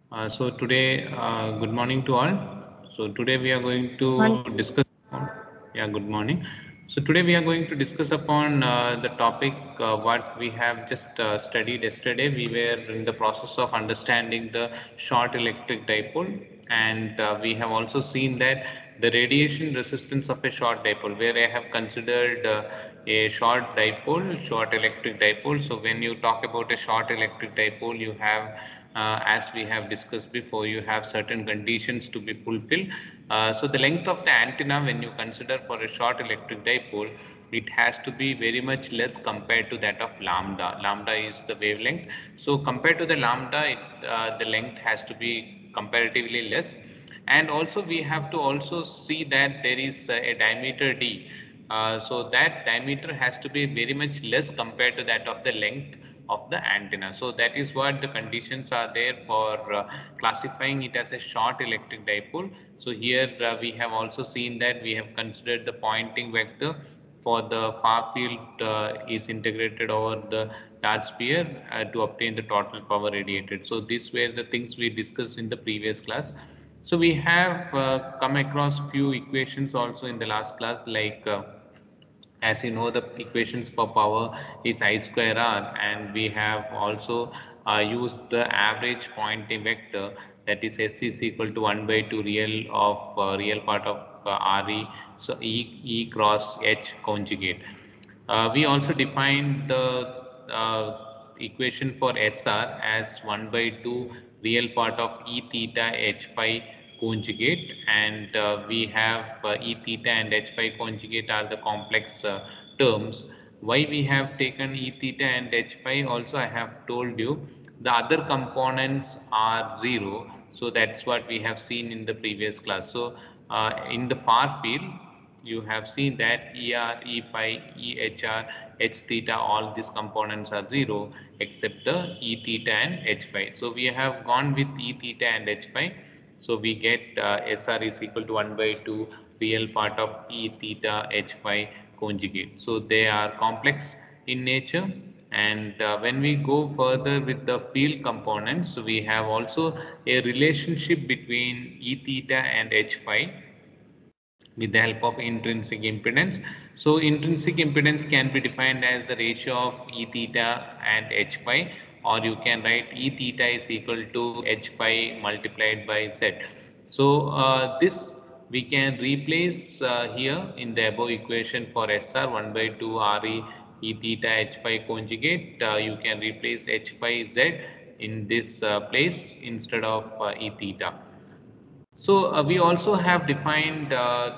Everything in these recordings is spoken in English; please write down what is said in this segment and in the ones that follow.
Good morning to all. So today we are going to discuss upon, yeah, good morning. So today we are going to discuss upon the topic what we have just studied yesterday. We were in the process of understanding the short electric dipole, and we have also seen that the radiation resistance of a short dipole, where I have considered a short electric dipole. So when you talk about a short electric dipole, you have as we have discussed before, you have certain conditions to be fulfilled. So the length of the antenna, when you consider for a short electric dipole, it has to be very much less compared to that of lambda. Lambda is the wavelength. So compared to the lambda, the length has to be comparatively less. And also we have to also see that there is a diameter d. So that diameter has to be very much less compared to that of the length of the antenna. So that is what the conditions are there for classifying it as a short electric dipole. So here we have also seen that we have considered the Poynting vector for the far field is integrated over the large sphere to obtain the total power radiated. So these were the things we discussed in the previous class. So we have come across few equations also in the last class, like as you know, the equations for power is I square R, and we have also used the average Poynting vector, that is S is equal to 1 by 2 real part of RE, so E cross H conjugate. We also defined the equation for SR as 1 by 2 real part of E theta H phi conjugate, and we have E theta and H phi conjugate are the complex terms. Why we have taken E theta and H phi also I have told you. The other components are 0, so that's what we have seen in the previous class. So in the far field, you have seen that ER, E phi, EHR, H theta, all these components are 0 except the E theta and H phi. So we have gone with E theta and H phi. So we get SR is equal to 1 by 2 real part of E theta H phi conjugate. So they are complex in nature. And when we go further with the field components, we have also a relationship between E theta and H phi with the help of intrinsic impedance. So intrinsic impedance can be defined as the ratio of E theta and H phi, or you can write E theta is equal to H phi multiplied by Z. So this we can replace here in the above equation for SR 1 by 2 RE E theta H phi conjugate. You can replace H phi Z in this place instead of E theta. So we also have defined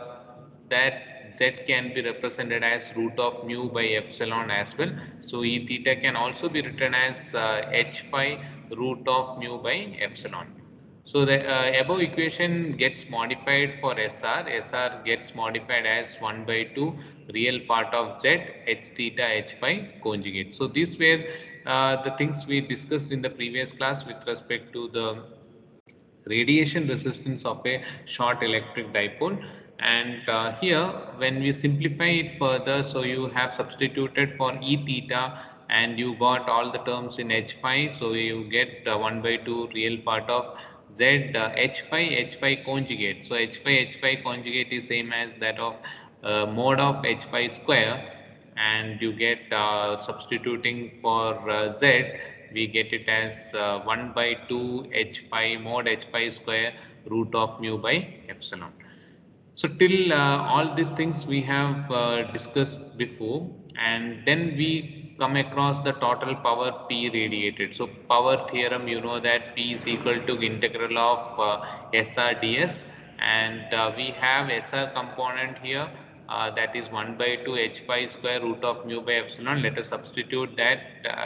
that z can be represented as root of mu by epsilon as well. So E theta can also be written as h phi root of mu by epsilon. So the above equation gets modified for SR. SR gets modified as 1 by 2 real part of Z H theta H phi conjugate. So these were the things we discussed in the previous class with respect to the radiation resistance of a short electric dipole. And here when we simplify it further, so you have substituted for E theta and you got all the terms in H phi, so you get 1 by 2 real part of Z H phi conjugate. So H phi conjugate is same as that of mode of H phi square, and you get substituting for Z, we get it as 1 by 2 H phi mod H phi square root of mu by epsilon. So till all these things we have discussed before, and then we come across the total power P radiated. So power theorem, you know that P is equal to integral of SR ds, and we have SR component here, that is 1 by 2 H phi square root of mu by epsilon. Let us substitute that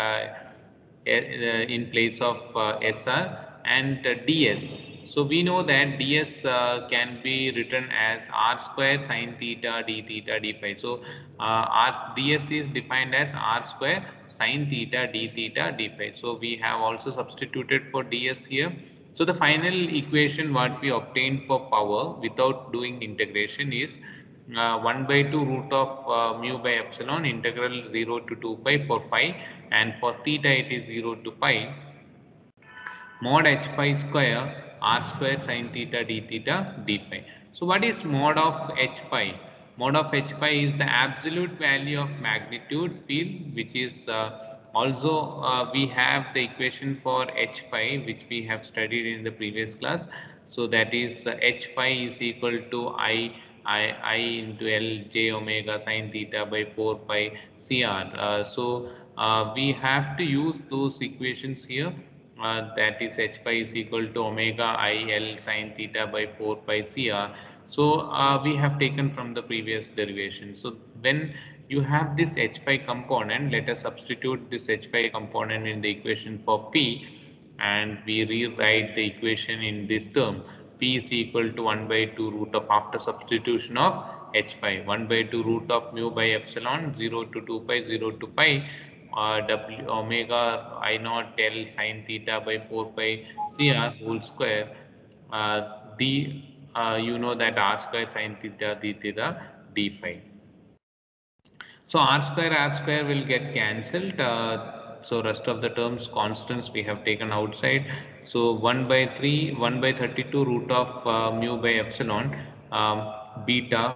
in place of SR and ds. So we know that ds can be written as r square sine theta d theta d phi. So ds is defined as r square sine theta d theta d phi. So we have also substituted for ds here. So the final equation what we obtained for power without doing integration is 1 by 2 root of mu by epsilon integral 0 to 2 pi for phi, and for theta it is 0 to pi mod h phi square r square sin theta d theta d phi. So what is mod of h phi? Mod of h phi is the absolute value of magnitude field, which is also we have the equation for h phi, which we have studied in the previous class. So that is h phi is equal to I into L j omega sin theta by 4 pi CR. We have to use those equations here. That is h pi is equal to omega I L sin theta by 4 pi CR. So we have taken from the previous derivation. So when you have this h phi component, let us substitute this h phi component in the equation for P, and we rewrite the equation in this term. P is equal to 1 by 2 root of, after substitution of h phi, 1 by 2 root of mu by epsilon 0 to 2 pi 0 to pi w omega I naught L sin theta by 4 pi CR whole square uh, d you know that r square sin theta d theta d phi. So r square will get cancelled. So rest of the terms constants we have taken outside. So 1 by 3, 1 by 32 root of mu by epsilon beta.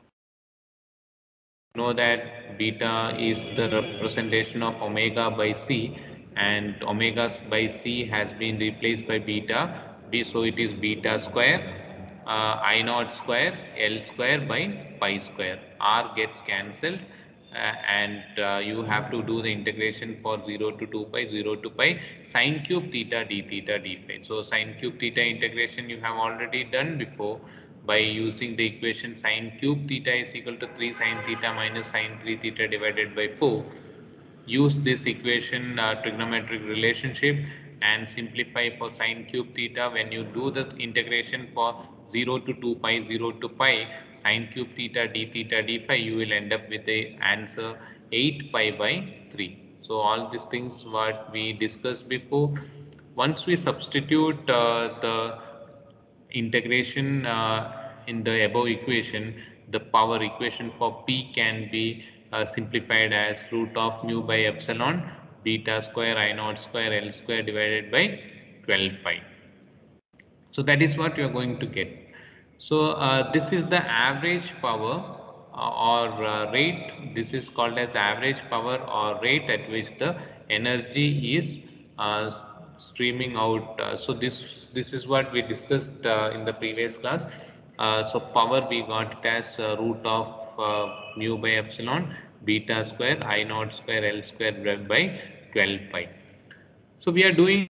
Know that beta is the representation of omega by c, and omega by c has been replaced by beta. So it is beta square I naught square L square by pi square. R gets cancelled, and you have to do the integration for 0 to 2 pi 0 to pi sine cube theta d theta d phi. So sine cube theta integration you have already done before by using the equation sine cube theta is equal to 3 sine theta minus sine 3 theta divided by 4. Use this equation trigonometric relationship and simplify for sine cube theta. When you do the integration for 0 to 2 pi 0 to pi sine cube theta d phi, you will end up with the answer 8 pi by 3. So all these things what we discussed before, once we substitute the integration in the above equation, the power equation for P can be simplified as root of mu by epsilon beta square I naught square L square divided by 12 pi. So that is what you are going to get. So this is the average power or rate. This is called as the average power or rate at which the energy is uh, streaming out. So this is what we discussed in the previous class. So power we got it as root of mu by epsilon beta square I naught square L square divided by 12 pi. So we are doing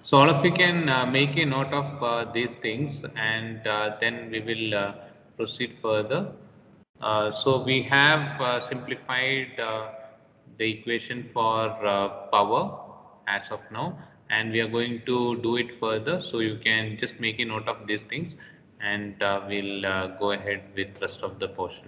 So all of you can make a note of these things, and then we will proceed further. So we have simplified the equation for power as of now, and we are going to do it further. So you can just make a note of these things, and we'll go ahead with rest of the portion.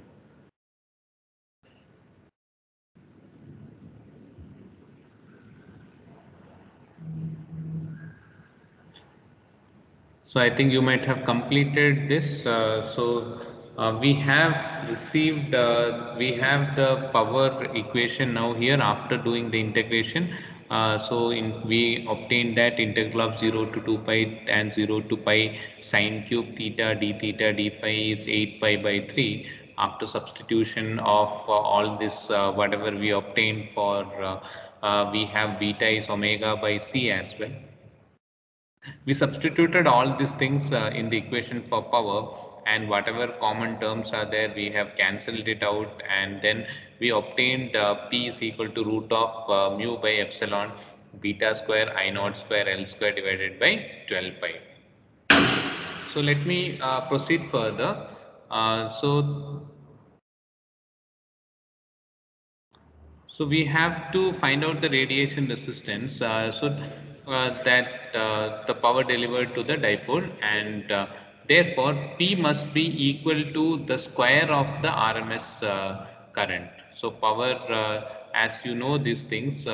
So I think you might have completed this. We have received, we have the power equation now here after doing the integration. We obtained that integral of 0 to 2 pi and 0 to pi sine cube theta d phi is 8 pi by 3. After substitution of all this, whatever we obtained for, we have beta is omega by c as well. We substituted all these things in the equation for power, and whatever common terms are there, we have cancelled it out, and then we obtained P is equal to root of mu by epsilon beta square I naught square L square divided by 12 pi. So let me proceed further. So we have to find out the radiation resistance, that the power delivered to the dipole, and therefore P must be equal to the square of the RMS current. So power, as you know these things,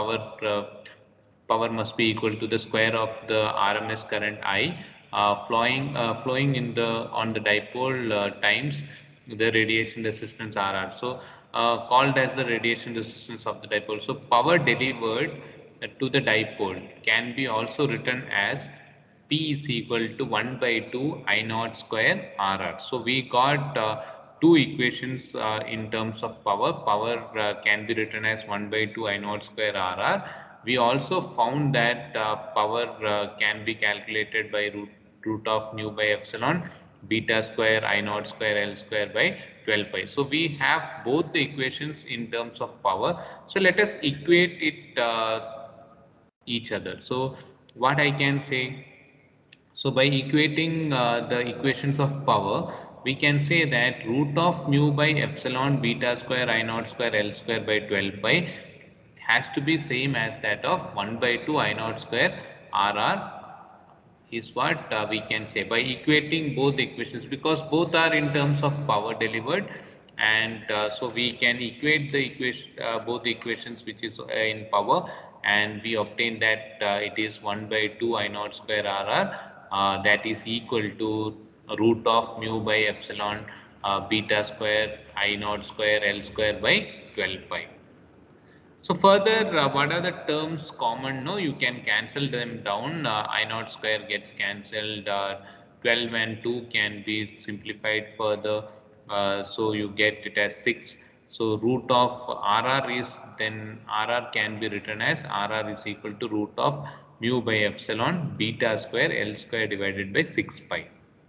power must be equal to the square of the RMS current I flowing in the on the dipole times the radiation resistance RR. So called as the radiation resistance of the dipole. So power delivered to the dipole can be also written as P is equal to 1 by 2 I naught square RR. So we got two equations in terms of power. Power can be written as 1 by 2 I naught square RR. We also found that power can be calculated by root of mu by epsilon beta square I naught square L square by 12 pi. So we have both the equations in terms of power. So let us equate it each other. So what I can say, so by equating the equations of power, we can say that root of mu by epsilon beta square I naught square L square by 12 pi has to be same as that of 1 by 2 I naught square RR is what we can say by equating both equations, because both are in terms of power delivered, and so we can equate the equation both equations which is in power, and we obtain that it is 1 by 2 I naught square RR, that is equal to root of mu by epsilon beta square I naught square L square by 12 pi. So further, what are the terms common? No, you can cancel them down. I naught square gets cancelled. 12 and 2 can be simplified further. So you get it as 6. So root of RR is, then RR can be written as RR is equal to root of mu by epsilon beta square L square divided by 6 pi.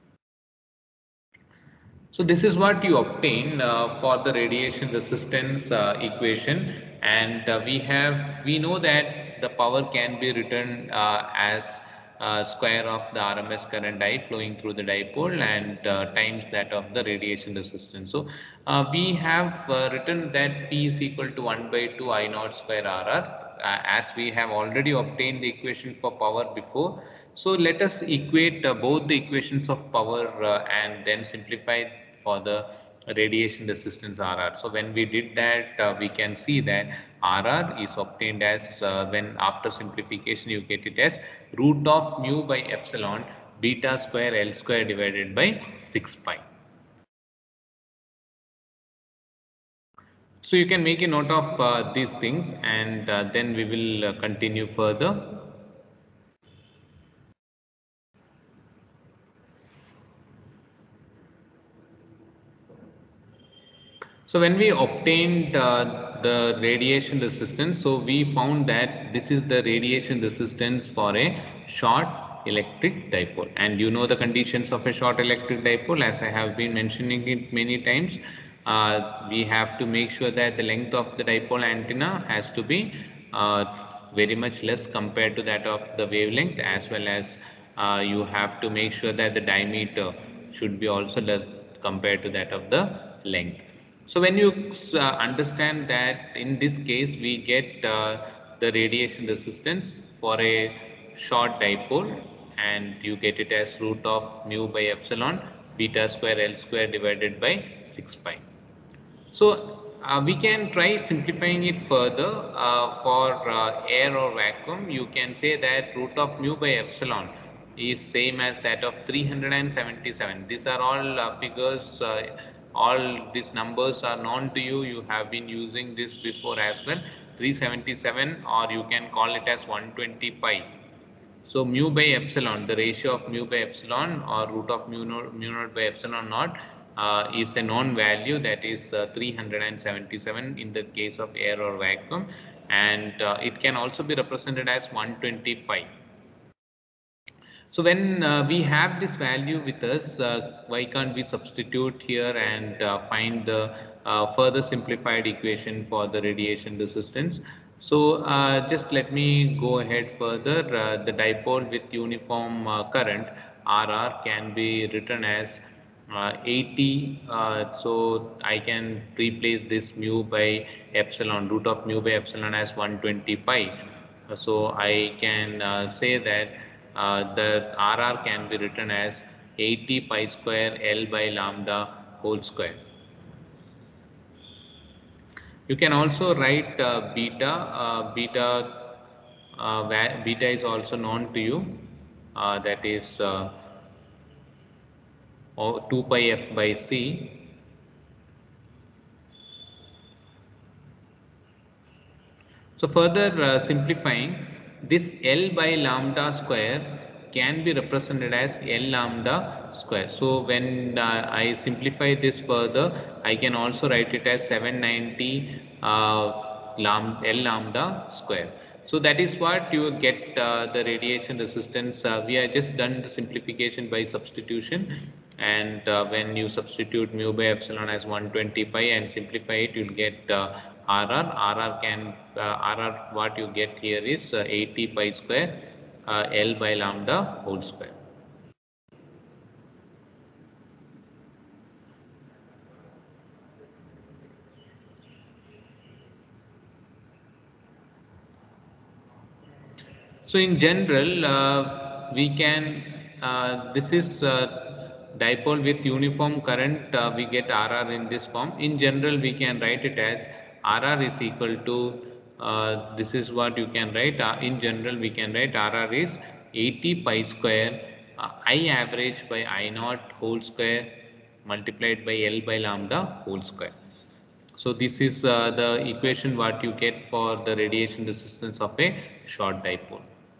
So this is what you obtain for the radiation resistance equation, and we know that the power can be written as square of the RMS current I flowing through the dipole and times that of the radiation resistance. So we have written that P is equal to 1 by 2 I naught square RR. As we have already obtained the equation for power before. So let us equate both the equations of power and then simplify for the radiation resistance RR. So when we did that, we can see that RR is obtained as, when after simplification you get it as root of mu by epsilon beta square L square divided by 6 pi. So you can make a note of these things, and then we will continue further. So when we obtained the radiation resistance, so we found that this is the radiation resistance for a short electric dipole, and you know the conditions of a short electric dipole, as I have been mentioning it many times. We have to make sure that the length of the dipole antenna has to be very much less compared to that of the wavelength, as well as you have to make sure that the diameter should be also less compared to that of the length. So when you understand that in this case we get the radiation resistance for a short dipole, and you get it as root of mu by epsilon beta square L square divided by 6 pi. So we can try simplifying it further. For air or vacuum, you can say that root of mu by epsilon is same as that of 377. These are all figures, all these numbers are known to you. You have been using this before as well. 377, or you can call it as 120 pi. So mu by epsilon, the ratio of mu by epsilon or root of mu naught by epsilon naught is a known value, that is 377 in the case of air or vacuum, and it can also be represented as 120 pi. So when we have this value with us, why can't we substitute here and find the further simplified equation for the radiation resistance? So just let me go ahead further. The dipole with uniform current RR can be written as 80. So I can replace this mu by epsilon, root of mu by epsilon as 120 pi. So I can say that the RR can be written as 80 pi square L by lambda whole square. You can also write beta. Beta is also known to you. That is 2 pi f by c. So further simplifying, this L by lambda square can be represented as L lambda square. So when I simplify this further, I can also write it as 790 L lambda square. So that is what you get the radiation resistance. We have just done the simplification by substitution, and when you substitute mu by epsilon as 120 pi and simplify it, you'll get RR what you get here is 80 pi square L by lambda whole square. So in general, we can, this is dipole with uniform current, we get RR in this form. In general, we can write it as RR is equal to, this is what you can write, in general we can write RR is 80 pi square I average by I naught whole square multiplied by L by lambda whole square. So this is the equation what you get for the radiation resistance of a short dipole.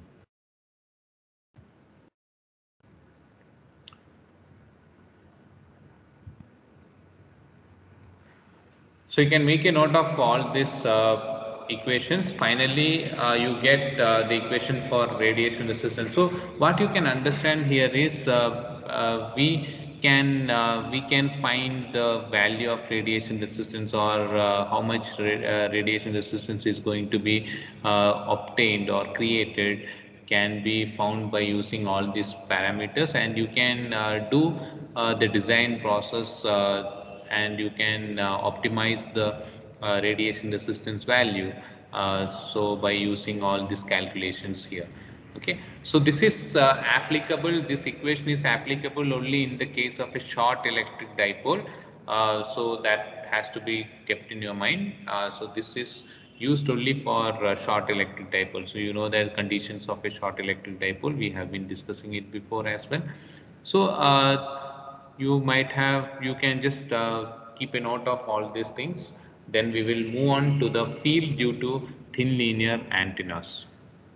So you can make a note of all these equations. Finally, you get the equation for radiation resistance. So what you can understand here is we can find the value of radiation resistance, or how much radiation resistance is going to be obtained or created, can be found by using all these parameters, and you can do the design process, and you can optimize the radiation resistance value, so by using all these calculations here. Okay, so this is applicable, this equation is applicable only in the case of a short electric dipole, so that has to be kept in your mind. So this is used only for short electric dipole. So you know the conditions of a short electric dipole, we have been discussing it before as well. So you might have, you can just keep a note of all these things. Then we will move on to the field due to thin linear antennas.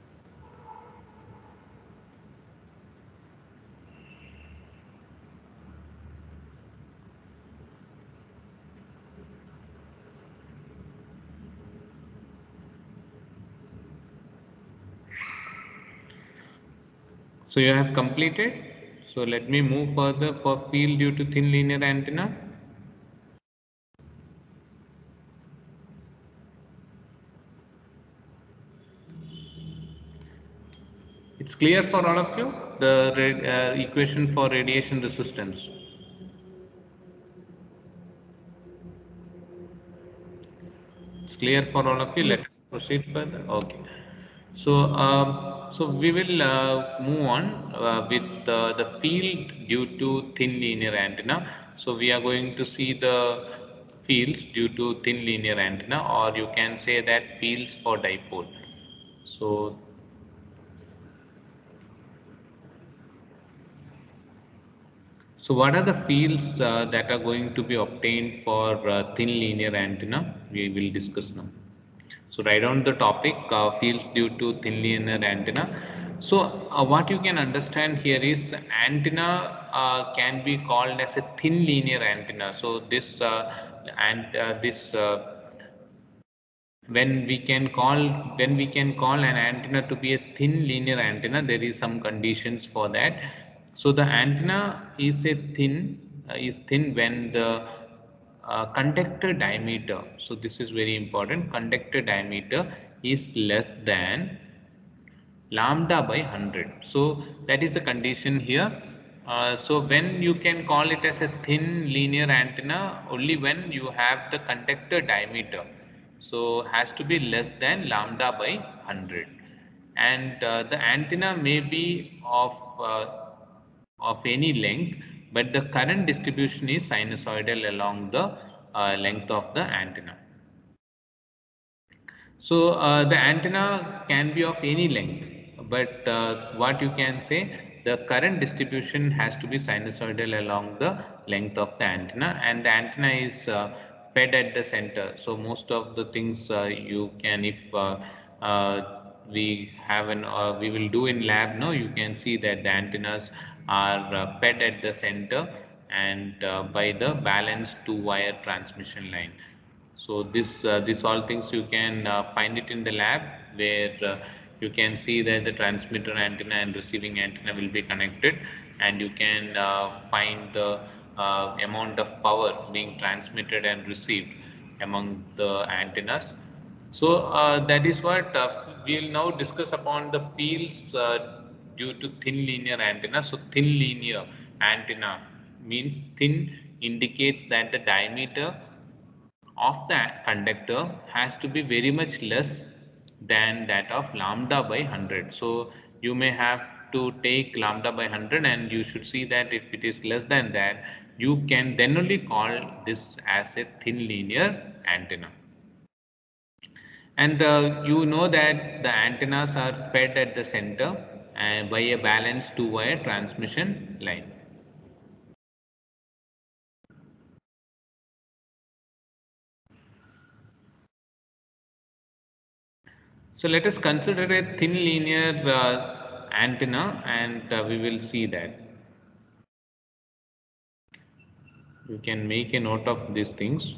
So you have completed. So let me move further for field due to thin linear antenna. It's clear for all of you, the equation for radiation resistance. It's clear for all of you. Yes. Let's proceed further. Okay. So, so we will move on with the field due to thin linear antenna. So we are going to see the fields due to thin linear antenna, or you can say that fields for dipole. So So what are the fields that are going to be obtained for thin linear antenna? We will discuss now. So write down the topic, fields due to thin linear antenna. So what you can understand here is antenna can be called as a thin linear antenna. So this and this when we can call an antenna to be a thin linear antenna, there is some conditions for that. So the antenna is thin when the conductor diameter, so this is very important, conductor diameter is less than lambda by 100. So that is the condition here. So when you can call it as a thin linear antenna, only when you have the conductor diameter, so has to be less than lambda by 100, and the antenna may be of any length, but the current distribution is sinusoidal along the length of the antenna. So the antenna can be of any length, but what you can say, the current distribution has to be sinusoidal along the length of the antenna, and the antenna is fed at the center. So most of the things you can, if we will do in lab, no, you can see that the antennas are fed at the center and by the balanced two-wire transmission line. So this all things you can find it in the lab, where you can see that the transmitter antenna and receiving antenna will be connected, and you can find the amount of power being transmitted and received among the antennas. So that is what we will now discuss upon the fields due to thin linear antenna. So thin linear antenna means thin indicates that the diameter of the conductor has to be very much less than that of lambda by 100. So you may have to take lambda by 100, and you should see that if it is less than that, you can then only call this as a thin linear antenna. And you know that the antennas are fed at the center and by a balanced two-wire transmission line. So let us consider a thin linear antenna, and we will see that. You can make a note of these things.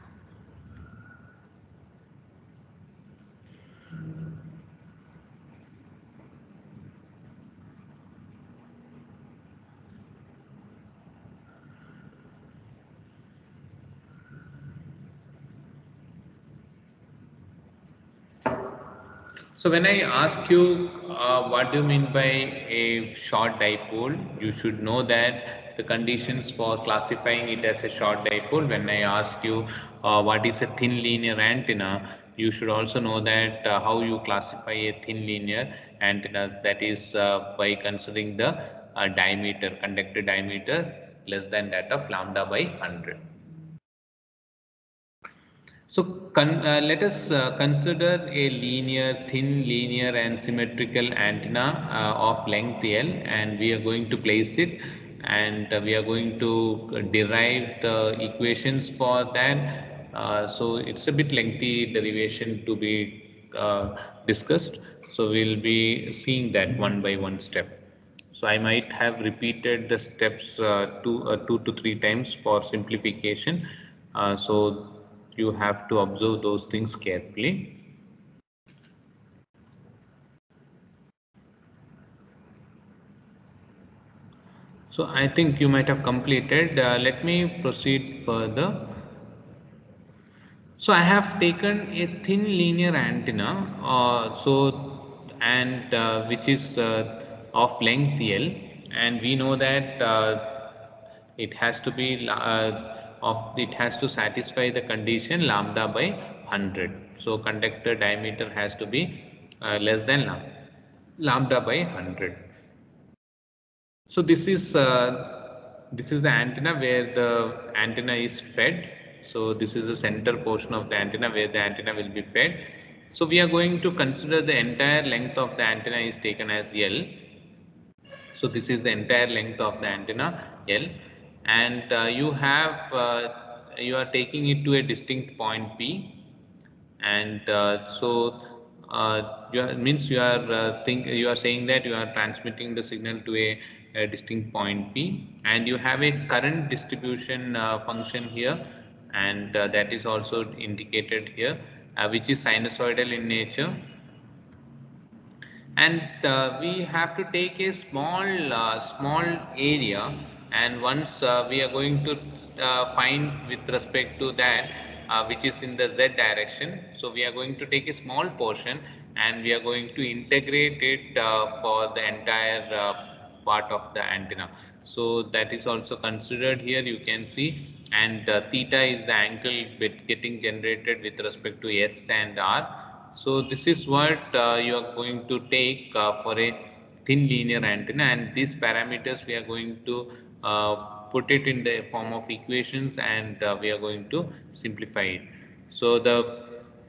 So when I ask you what do you mean by a short dipole, you should know that the conditions for classifying it as a short dipole. When I ask you what is a thin linear antenna, you should also know that how you classify a thin linear antenna, that is by considering the diameter, conductor diameter less than that of lambda by 100. So let us consider a thin linear and symmetrical antenna of length L, and we are going to place it, and we are going to derive the equations for that. So it's a bit lengthy derivation to be discussed. So we'll be seeing that one by one step. So I might have repeated the steps two to three times for simplification. So you have to observe those things carefully. So I think you might have completed. Let me proceed further. So I have taken a thin linear antenna. So and which is of length L, and we know that it has to be it has to satisfy the condition lambda by 100. So conductor diameter has to be less than lambda by 100. So this is the antenna where the antenna is fed. So this is the center portion of the antenna where the antenna will be fed. So we are going to consider the entire length of the antenna is taken as L. So this is the entire length of the antenna L, and you are taking it to a distinct point P, and you are saying that you are transmitting the signal to a distinct point P, and you have a current distribution function here, and that is also indicated here, which is sinusoidal in nature, and we have to take a small area, and once we are going to find with respect to that which is in the z direction, so we are going to take a small portion and we are going to integrate it for the entire part of the antenna. So that is also considered here, you can see, and theta is the angle getting generated with respect to s and r. So this is what you are going to take for a thin linear antenna, and these parameters we are going to put it in the form of equations, and we are going to simplify it. So the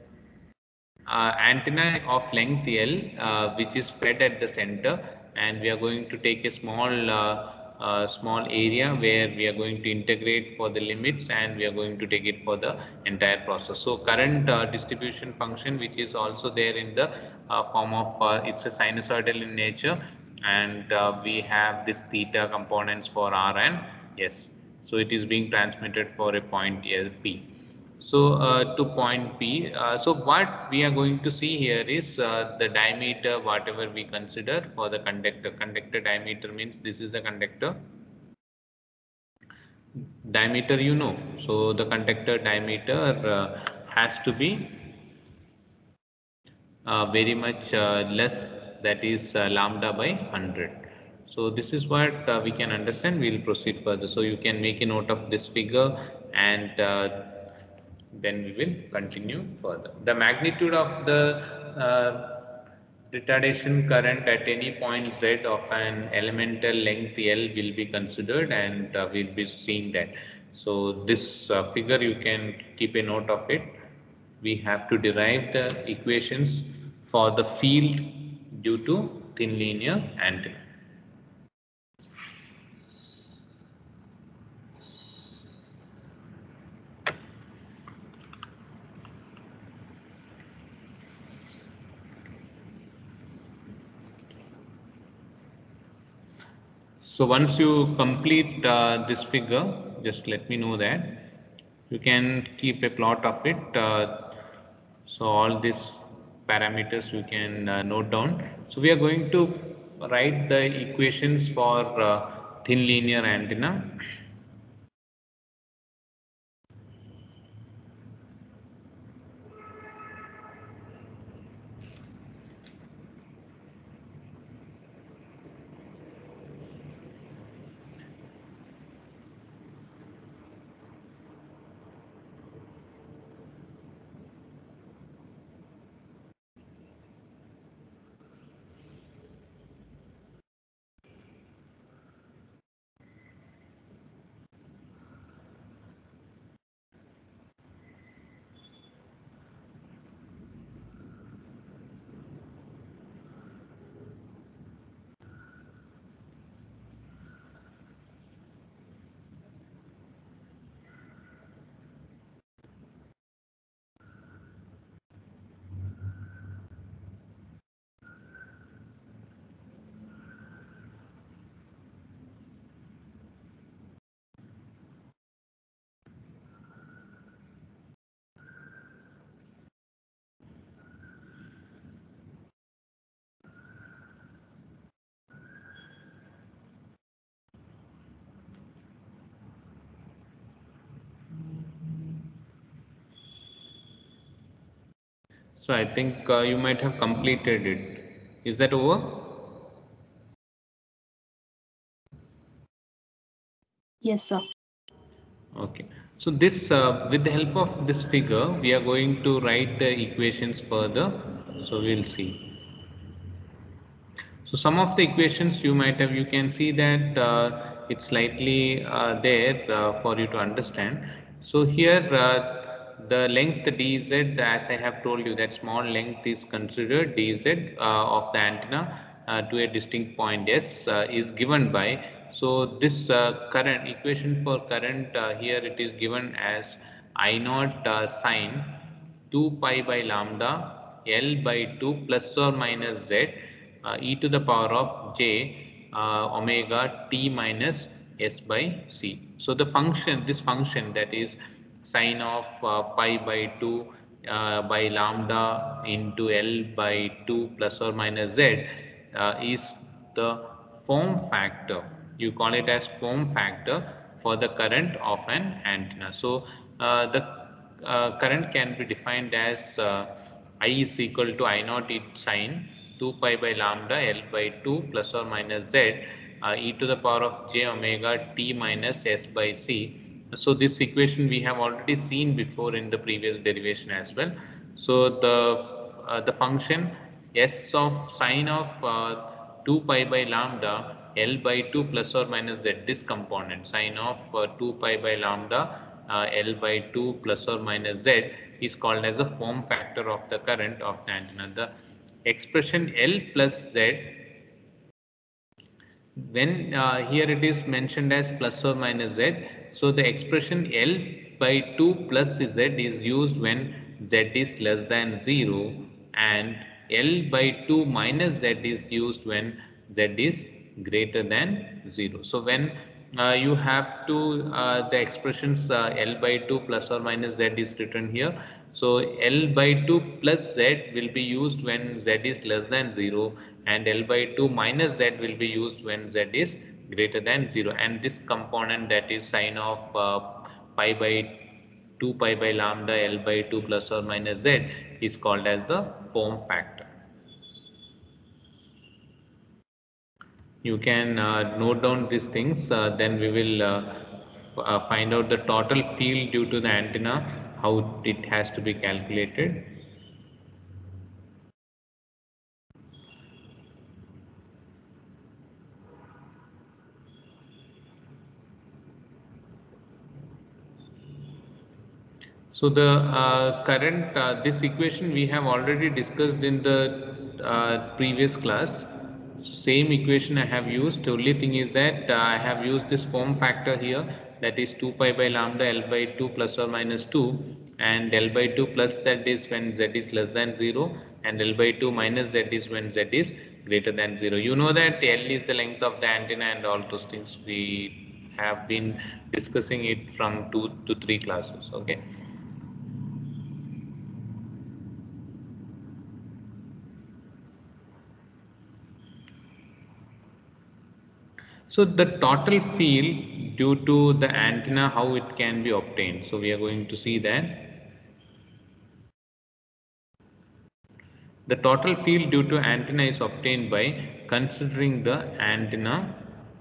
antenna of length L, which is fed at the center, and we are going to take a small area where we are going to integrate for the limits, and we are going to take it for the entire process. So current distribution function, which is also there in the form of it's a sinusoidal in nature, and we have this theta components for R and S. So it is being transmitted for a point P. So to point P, so what we are going to see here is the diameter, whatever we consider for the conductor. Conductor diameter means this is the conductor diameter, you know. So the conductor diameter has to be very much less, that is lambda by 100. So this is what we can understand. We will proceed further. So you can make a note of this figure, and then we will continue further. The magnitude of the retardation current at any point Z of an elemental length L will be considered, and we'll be seeing that. So this figure, you can keep a note of it. We have to derive the equations for the field due to thin linear antenna. So once you complete this figure, just let me know that. You can keep a plot of it. So all these parameters you can note down. So we are going to write the equations for thin linear antenna. So I think you might have completed it. Is that over? Yes, sir. Okay. So this, with the help of this figure, we are going to write the equations further. So we'll see. So some of the equations you might have, you can see that it's slightly there for you to understand. So here the length dz, as I have told you, that small length is considered dz of the antenna to a distinct point S is given by. So this current equation for current here it is given as I naught sine 2 pi by lambda L by 2 plus or minus z e to the power of j omega t minus s by c. So the function, this function, that is sine of pi by 2 by lambda into L by 2 plus or minus z is the form factor. You call it as form factor for the current of an antenna. So the current can be defined as I is equal to I naught sine 2 pi by lambda L by 2 plus or minus z e to the power of j omega t minus s by c. So this equation we have already seen before in the previous derivation as well. So the function s of sine of 2 pi by lambda L by 2 plus or minus z, this component sine of 2 pi by lambda L by 2 plus or minus z is called as a form factor of the current of the antenna. The expression L plus z, when here it is mentioned as plus or minus z, so the expression L by 2 plus z is used when z is less than 0, and L by 2 minus z is used when z is greater than 0. So when you have to the expressions L by 2 plus or minus z is written here. So L by 2 plus z will be used when z is less than 0, and L by 2 minus z will be used when z is greater than 0, and this component, that is sine of pi by 2 pi by lambda L by 2 plus or minus z is called as the form factor. You can note down these things, then we will find out the total field due to the antenna, how it has to be calculated. So the current, this equation we have already discussed in the previous class. Same equation I have used. The only thing is that I have used this form factor here, that is 2 pi by lambda L by 2 plus or minus 2, and L by 2 plus z is when z is less than 0, and L by 2 minus z is when z is greater than 0. You know that L is the length of the antenna, and all those things we have been discussing it from 2 to 3 classes. Okay. So the total field due to the antenna, how it can be obtained. So we are going to see that. The total field due to antenna is obtained by considering the antenna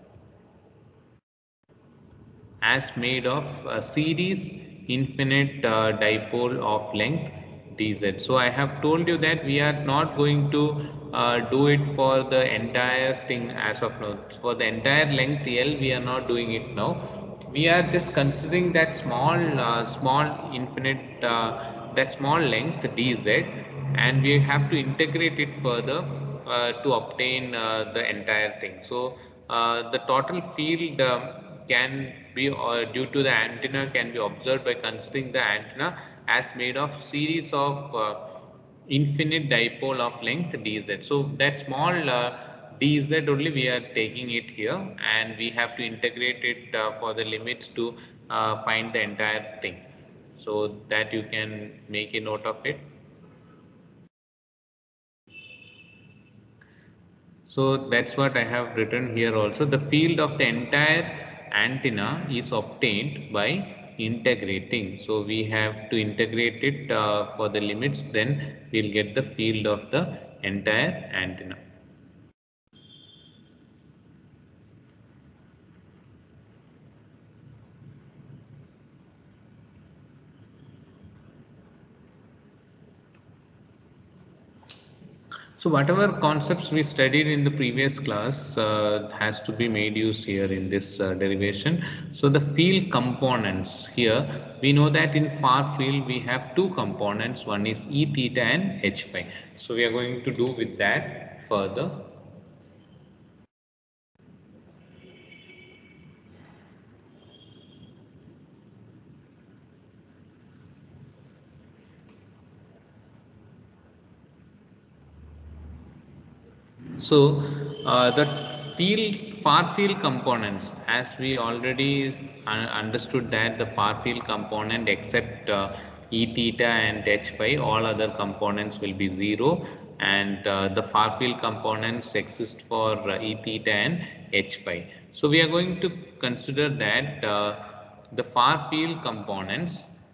as made of a series infinite dipole of length dz. So I have told you that we are not going to do it for the entire thing as of now. For the entire length L, we are not doing it now. We are just considering that small infinite, that small length dz, and we have to integrate it further to obtain the entire thing. So the total field can be, due to the antenna, can be observed by considering the antenna as made of series of infinite dipole of length dz. So that small dz only we are taking it here, and we have to integrate it for the limits to find the entire thing, so that you can make a note of it. So that's what I have written here also. The field of the entire antenna is obtained by integrating. So we have to integrate it for the limits, then we'll get the field of the entire antenna. So whatever concepts we studied in the previous class has to be made use here in this derivation. So the field components here, we know that in far field we have two components, one is E theta and H phi. So we are going to do with that further. So the far field components, as we already understood that the far field component except E theta and H phi, all other components will be 0, and the far field components exist for E theta and H phi. So we are going to consider that the far field components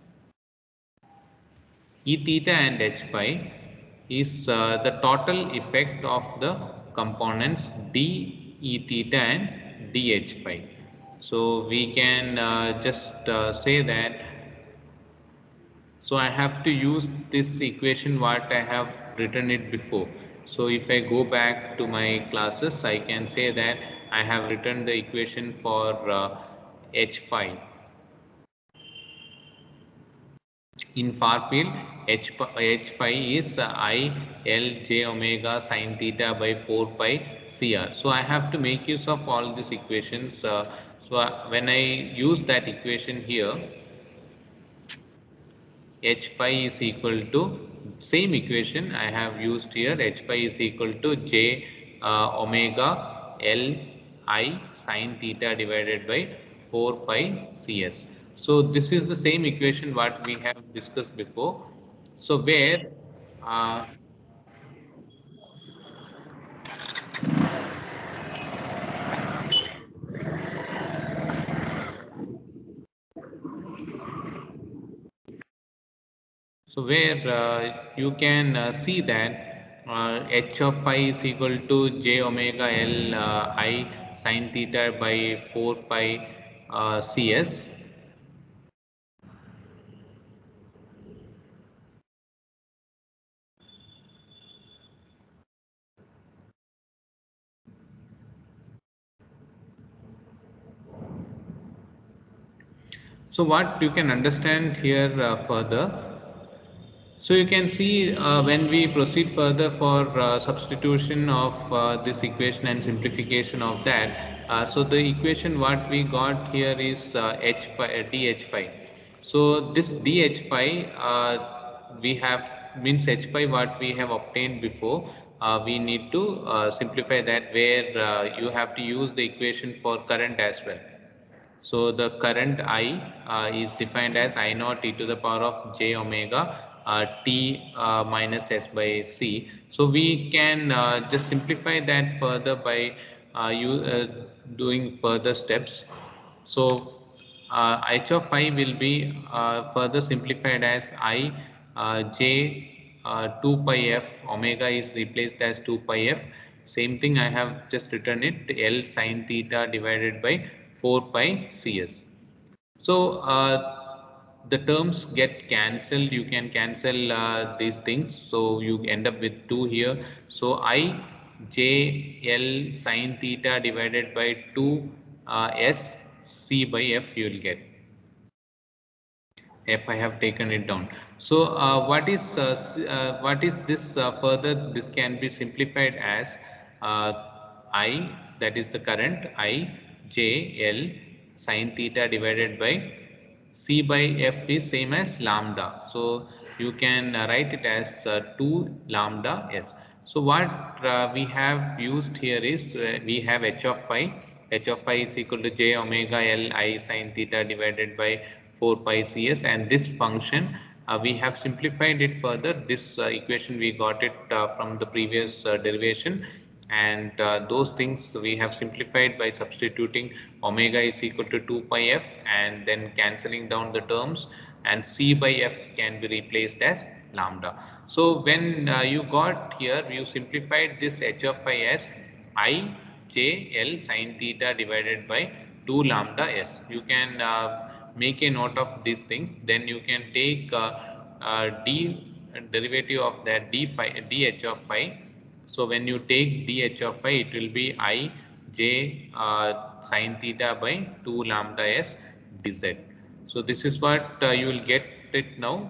E theta and H phi is the total effect of the components d E theta and d H phi. So we can just say that, so I have to use this equation what I have written it before. So if I go back to my classes, I can say that I have written the equation for H phi. In far field, H phi is I L j omega sin theta by 4 pi CR. So I have to make use of all these equations. When I use that equation here, H phi is equal to, same equation I have used here, H phi is equal to j omega L I sin theta divided by 4 pi Cs. So this is the same equation what we have discussed before. So where uh, you can see that h of phi is equal to j omega L I sin theta by 4 pi Cs. So what you can understand here further, so you can see when we proceed further for substitution of this equation and simplification of that, so the equation what we got here is h phi, dh phi. So this dh phi we have, means h phi what we have obtained before, we need to simplify that, where you have to use the equation for current as well. So the current I is defined as I naught e to the power of j omega t minus s by c. So we can just simplify that further by doing further steps. So h of I will be further simplified as I j 2 pi f, omega is replaced as 2 pi f. Same thing I have just written it, L sin theta divided by 4 pi Cs. So the terms get cancelled. You can cancel these things. So you end up with 2 here. So I j L sin theta divided by 2 S C by F you will get. If I have taken it down. So what is this further? This can be simplified as I, that is the current, I j L sin theta divided by C by F is same as lambda. So you can write it as 2 lambda S. So what we have used here is we have h of phi. H of phi is equal to j omega L I sin theta divided by 4 pi Cs, and this function we have simplified it further. This equation we got it from the previous derivation, and those things we have simplified by substituting omega is equal to 2 pi f and then cancelling down the terms, and c by f can be replaced as lambda. So when you got here, you simplified this h of phi as I j L sin theta divided by 2 lambda s. You can make a note of these things. Then you can take d derivative of that d h of phi. So when you take dh of phi, it will be I j sine theta by 2 lambda s dz. So this is what you will get it now.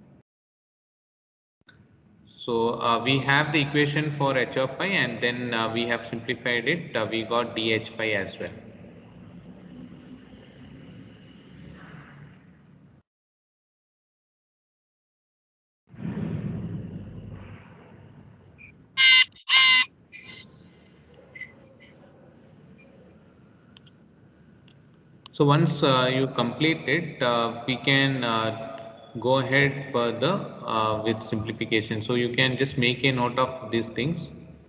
So we have the equation for h of phi, and then we have simplified it. We got dh phi as well. So once you complete it, we can go ahead further with simplification. So you can just make a note of these things.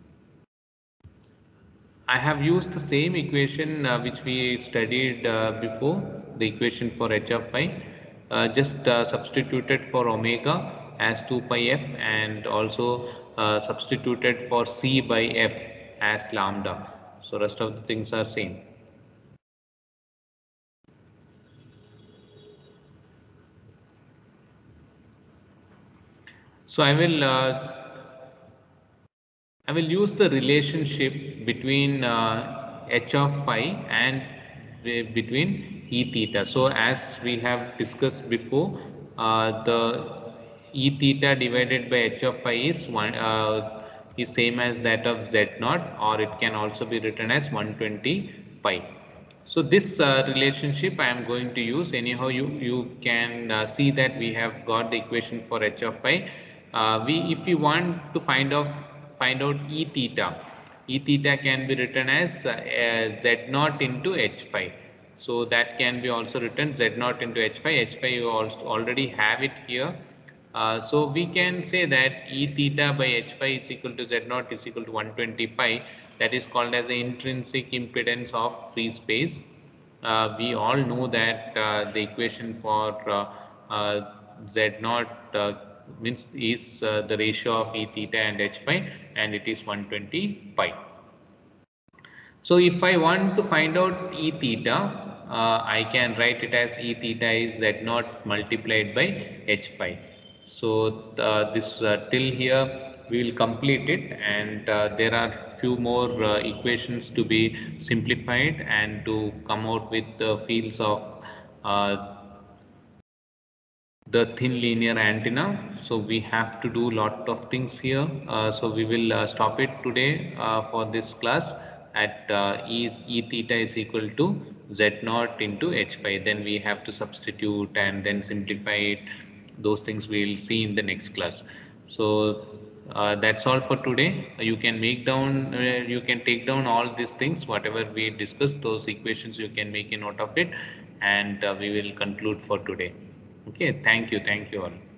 I have used the same equation which we studied before, the equation for h of phi, just substituted for omega as 2 pi f, and also substituted for c by f as lambda. So rest of the things are same. So I will use the relationship between h of phi and between e theta. So as we have discussed before, the e theta divided by h of phi is same as that of z naught, or it can also be written as 120 pi. So this relationship I am going to use. Anyhow, you can see that we have got the equation for h of phi. If you want to find out e theta can be written as z naught into h phi. So that can be also written z naught into h phi. H phi you also already have it here. So we can say that e theta by h phi is equal to z naught is equal to 120 pi. That is called as the intrinsic impedance of free space. We all know that the equation for z naught means is the ratio of e theta and h phi, and it is 120 pi. So if I want to find out e theta, I can write it as e theta is z naught multiplied by h phi. So this till here we will complete it, and there are few more equations to be simplified and to come out with the fields of the thin linear antenna. So we have to do lot of things here. So we will stop it today for this class at e theta is equal to z naught into h phi. Then we have to substitute and then simplify it. Those things we will see in the next class. So that's all for today. You can you can take down all these things, whatever we discussed, those equations you can make a note of it, and we will conclude for today. Okay, thank you all.